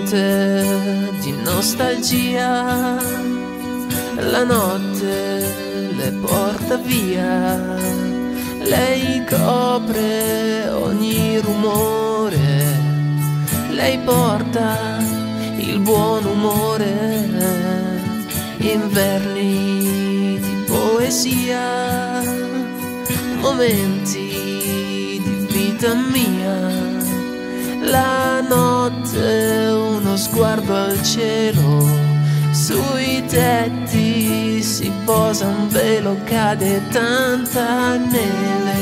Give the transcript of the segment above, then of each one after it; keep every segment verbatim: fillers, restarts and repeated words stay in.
impronte di nostalgia, la notte le porta via, lei copre ogni rumore, lei porta il buon umore, inverni di poesia, momenti di vita mia. La notte uno sguardo al cielo, sui tetti si posa un velo, cade tanta neve.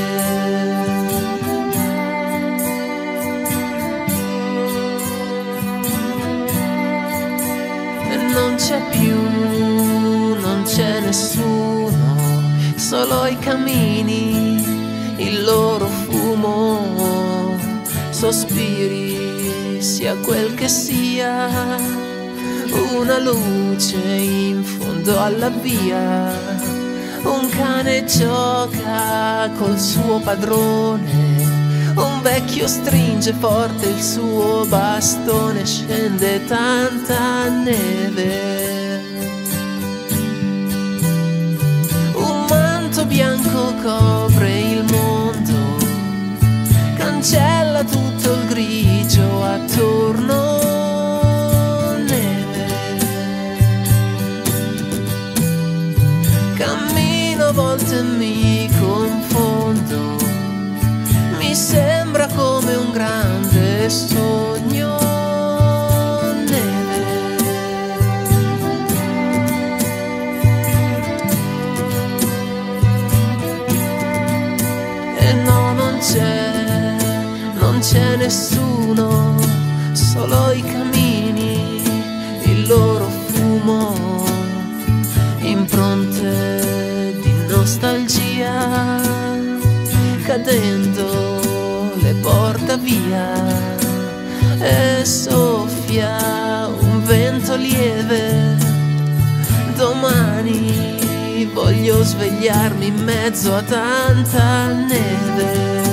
E non c'è più, non c'è nessuno, solo i camini, il loro fumo, sospiri, sia quel che sia, una luce in fondo alla via, un cane gioca col suo padrone, un vecchio stringe forte il suo bastone, scende tanta neve. Un manto bianco copre il mondo, cancella tutto il grigio attorno. Cammino, a volte mi confondo, mi sembra come un grande sogno. Neve. E no, non c'è, non c'è nessuno, solo i camini, il loro fumo, impronte di nostalgia, cadendo le porta via, e soffia un vento lieve. Domani voglio svegliarmi in mezzo a tanta neve.